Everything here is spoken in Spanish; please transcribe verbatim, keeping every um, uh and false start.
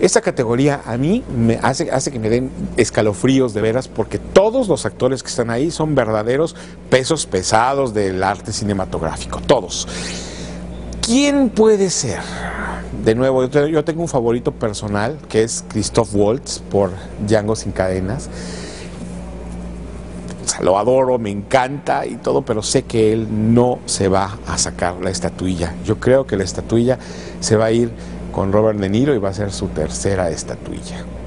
Esta categoría a mí me hace, hace que me den escalofríos de veras, porque todos los actores que están ahí son verdaderos pesos pesados del arte cinematográfico, todos. ¿Quién puede ser? De nuevo, yo, yo tengo un favorito personal, que es Christoph Waltz por Django sin cadenas. O sea, lo adoro, me encanta y todo, pero sé que él no se va a sacar la estatuilla. Yo creo que la estatuilla se va a ir con Robert De Niro y va a ser su tercera estatuilla.